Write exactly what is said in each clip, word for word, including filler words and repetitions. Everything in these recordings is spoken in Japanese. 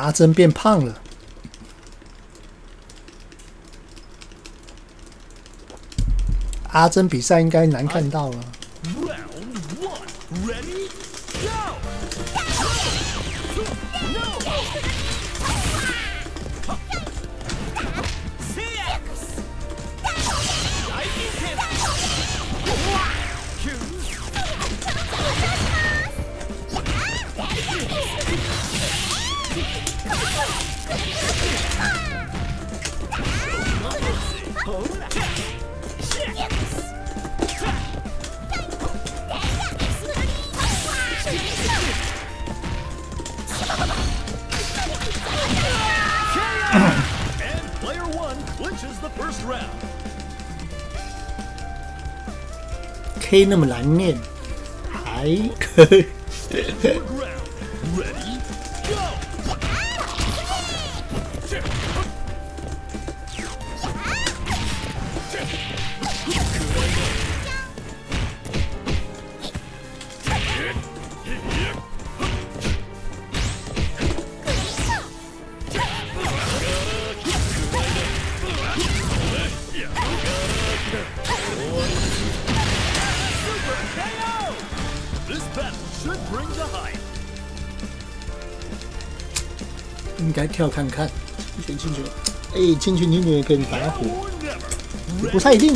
阿珍变胖了。阿珍比赛应该难看到了。K 那么难念，还可以。应该跳看看，选进去。哎，进去你女跟白虎，不太一定。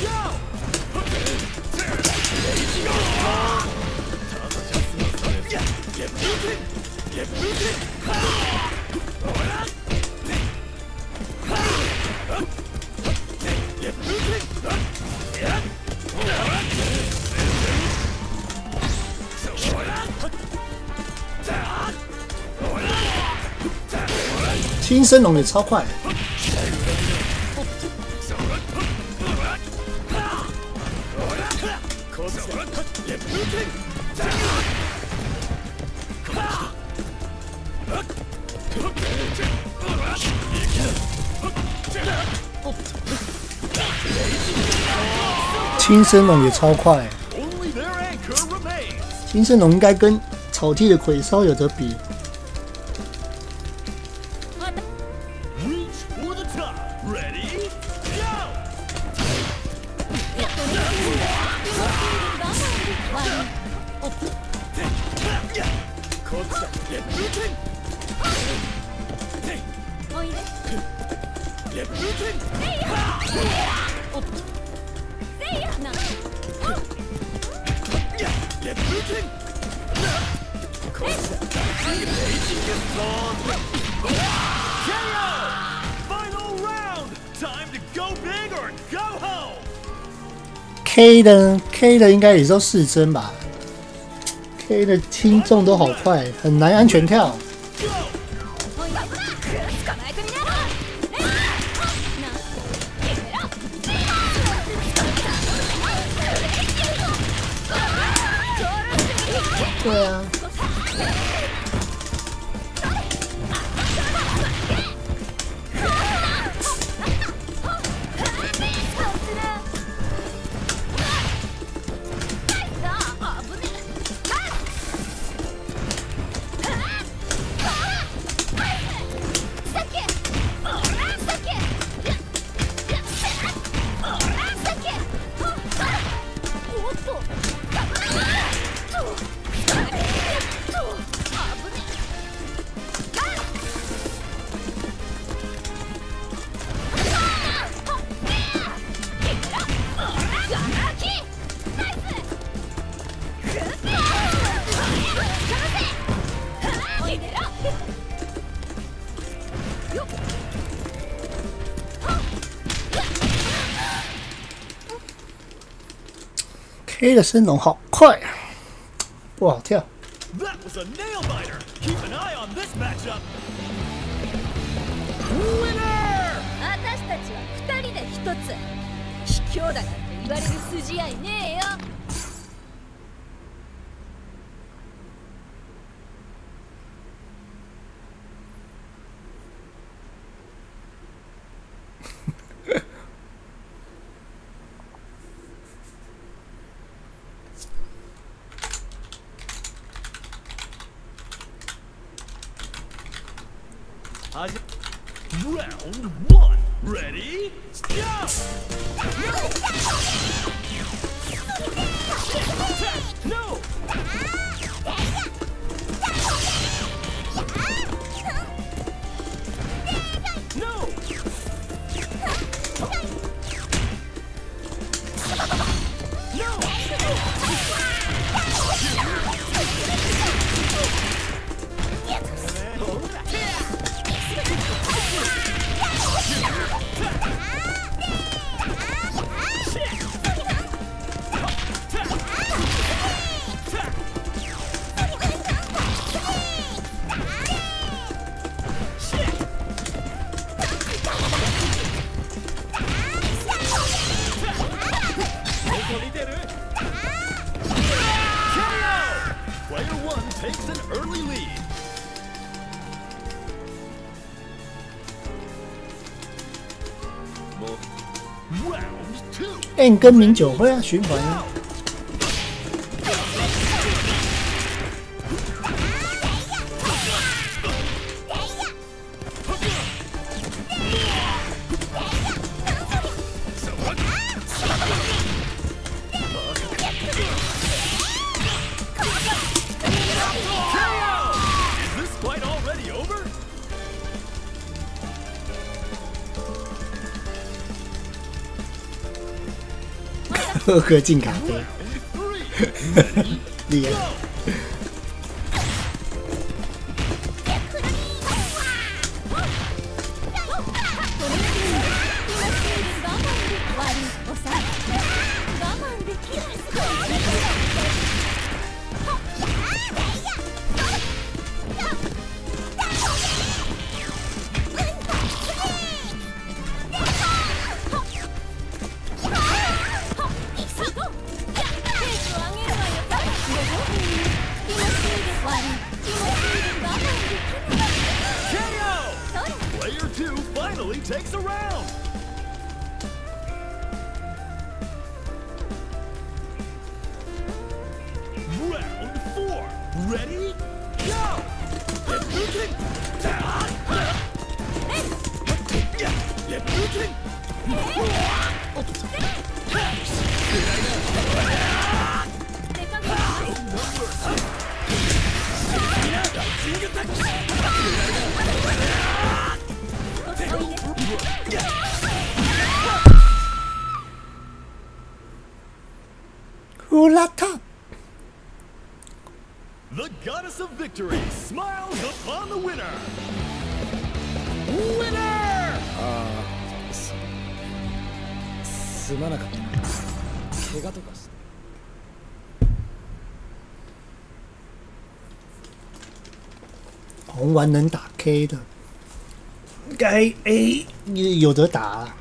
金身龙也超快，金身龙也超快，金身龙应该跟草地的鬼烧有得比。K 的 K 的应该也都四帧吧 ，K 的轻重都好快，很难安全跳。对啊。K 的升龙好快，不好跳。 私たちは二人で一つ。卑怯だなんて言われる筋合いねえよ。 Round one. Ready? Go! No! No! Player one takes an early lead. ，N 跟名酒会啊，循环啊。喝个进咖啡，厉害！ Takes a round. Round four. Ready? Go! Get moving. Get moving. Hula top. The goddess of victory smiles upon the winner. Winner! ああ、す、すまなかったな。怪我とかして。 红丸能打 K 的，该 A 有得打、啊。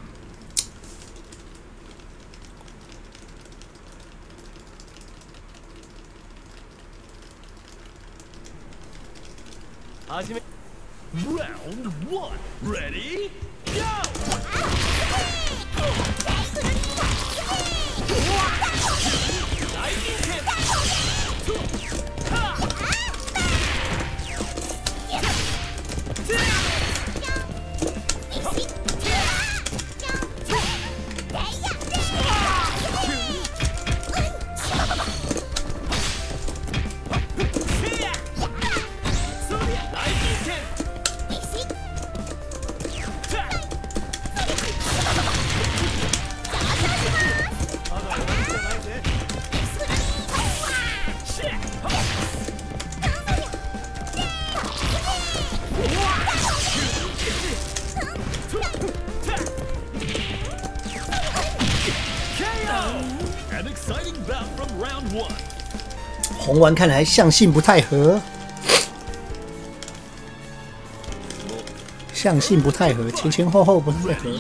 Round one. Ready? Go! An exciting bout from round one. 红丸看来相性不太合，相性不太合，前前后后不太合。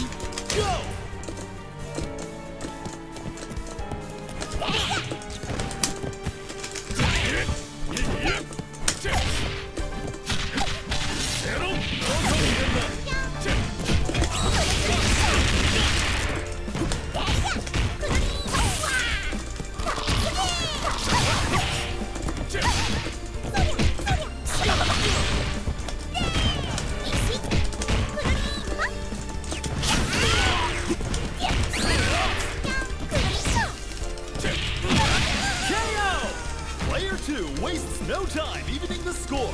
time, evening the score.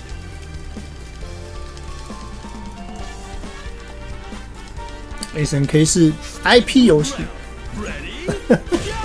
S N K 是 I P 游戏。 Ready? Go!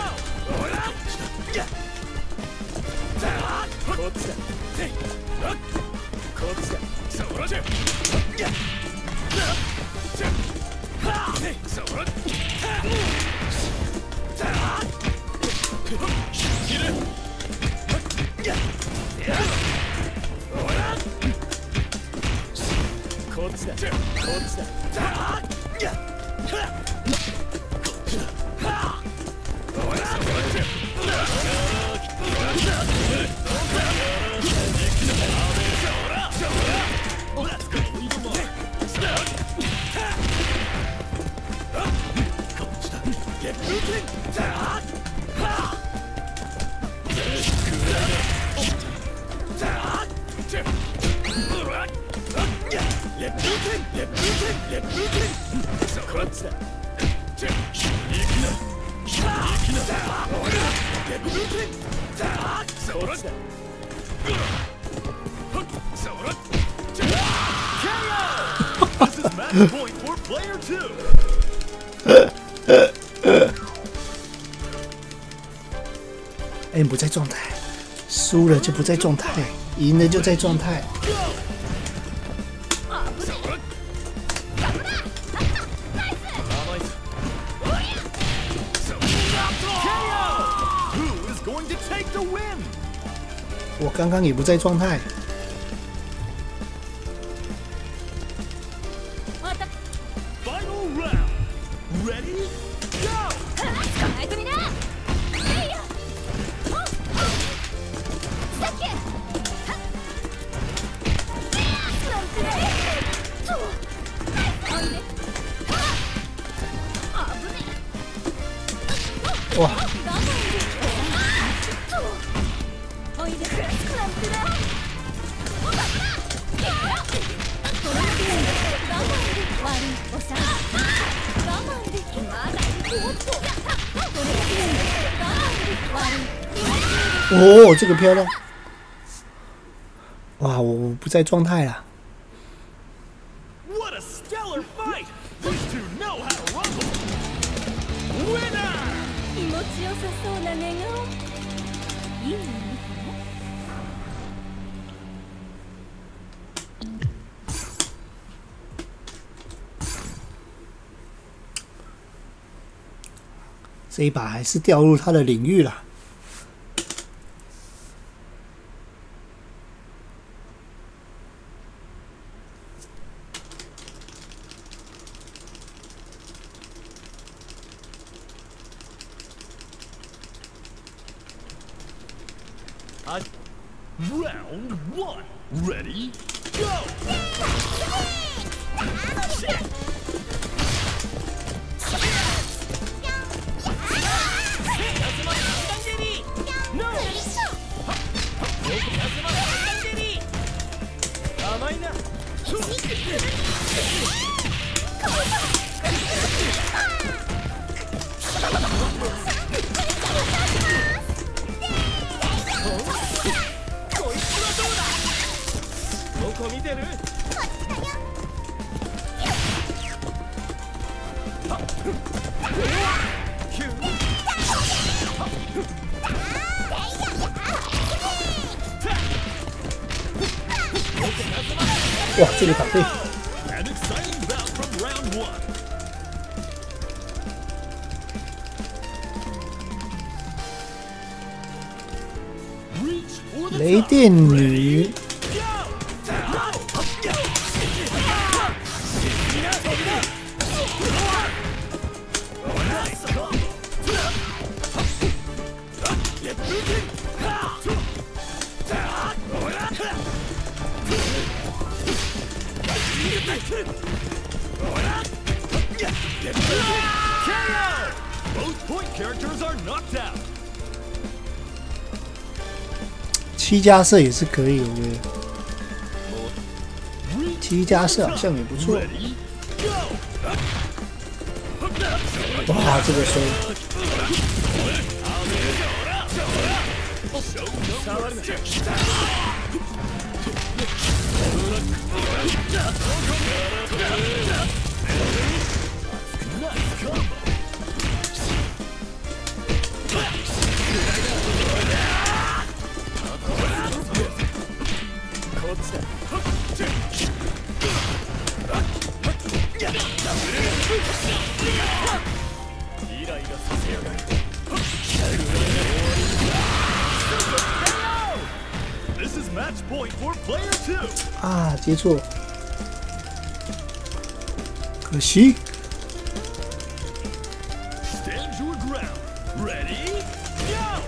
哎，不在状态，输了就不在状态，赢了就在状态。 我刚刚也不在状态。 哇！哦，这个漂亮！哇，我不在状态了。 What a stellar fight! These two know how to rumble. Winner! 気持ちよさそうな寝顔。いいの見て。 这一把还是掉入他的领域了。 Round one. Ready? Go! No! こ見てる？ 哇，这个打对！ An exciting bout from round one. 雷电女。 七加射也是可以，我觉得。七加射好像也不错。哇，这个收！ This is match point for player two. 啊，接错，可惜。 Stand your ground. Ready? Go!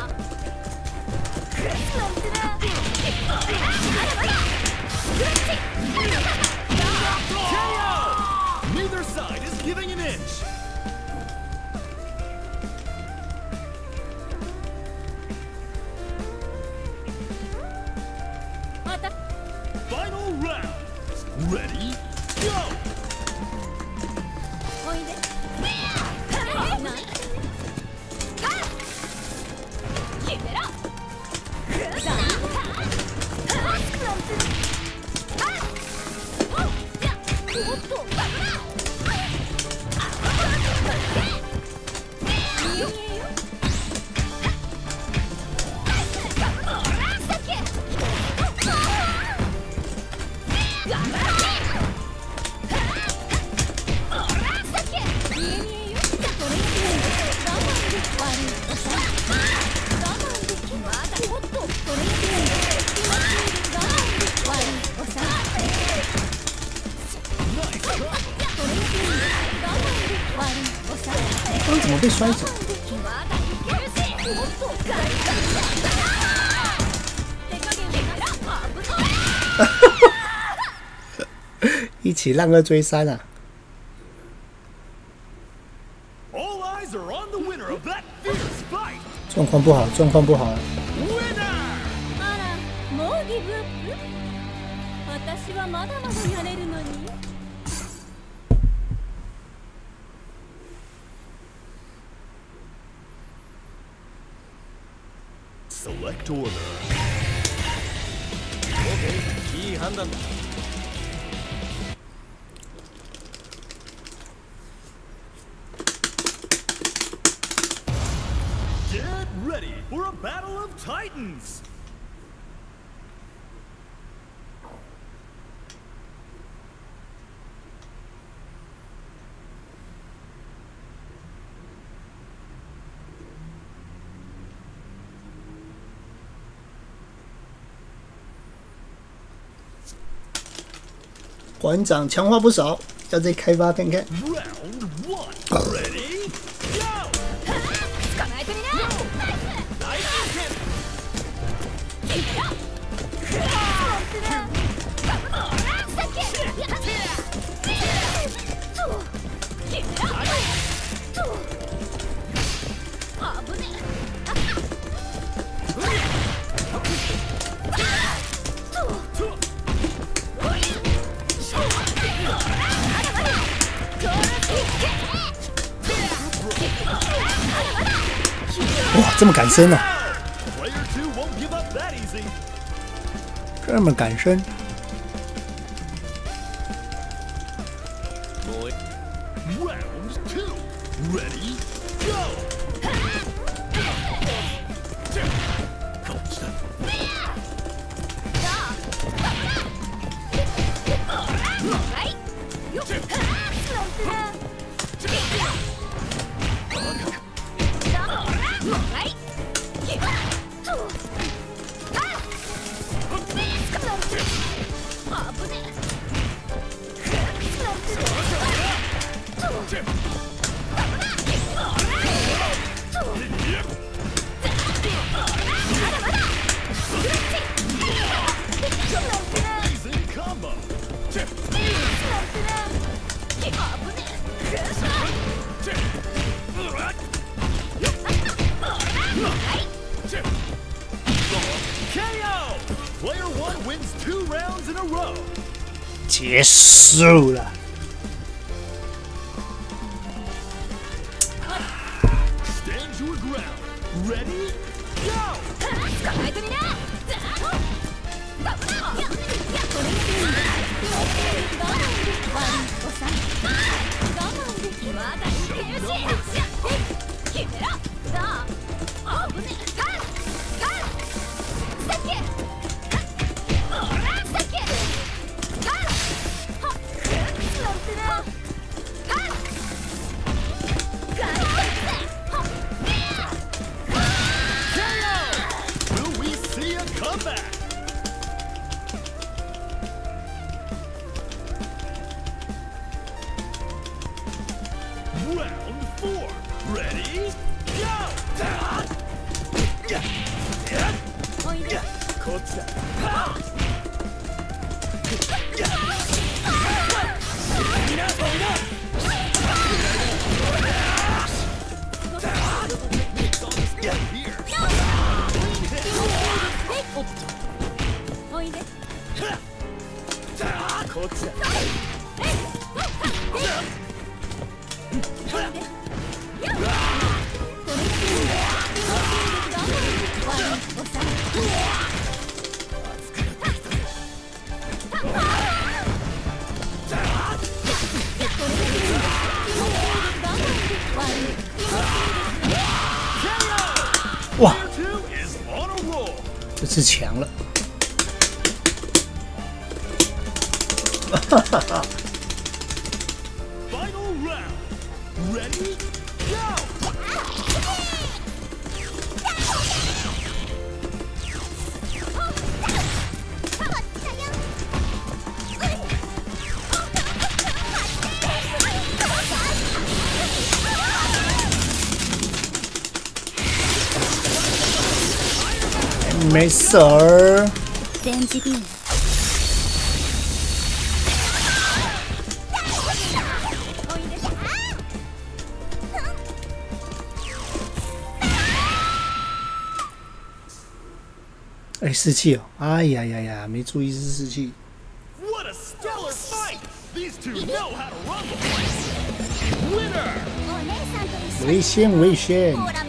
ケーオー! Neither side is giving an inch. Final round. Ready? Go! おいで。決めろ。おっと。 刚怎么被摔走？一起浪二追三啊！ All eyes are on the winner of that fierce fight. 状况不好，状况不好。 Winner! あら、もうギブアップ？私はまだまだやれるのに。 Select order. OK いい判断だ Get ready for a battle of titans. “馆长强化不少，要再开发看看。” Round one. Ready? Go! 捕まえてみな。 Nice hit. 哇，这么敢升啊！ Player two won't give up that easy. 这么敢升， Round two. Ready? Go! Amazing combo. ケーオー! Player one wins two rounds in a row. 结束了。 Stand your ground. Ready? 捕まえてみな。まだいけるし。決めろ。どう？危ねえ。カンカン。サッキュー。オラサッキュー。カン。はっ。なんてな。カン。ガン。はっ。 Will we see a comeback? Round four. Ready? Go! おいで。 こっちだ。 おいで。 こっちだ。 哇， Two is on a roll. 这次强了。 Final round. Ready? Go! 没事儿。 電磁ビーム。おいで。 哎，士气哦！哎呀呀呀，没注意是士气。 What a stellar fight! These two know how to rumble. Winner! お姉さんと一緒に。 危险危险！ ほら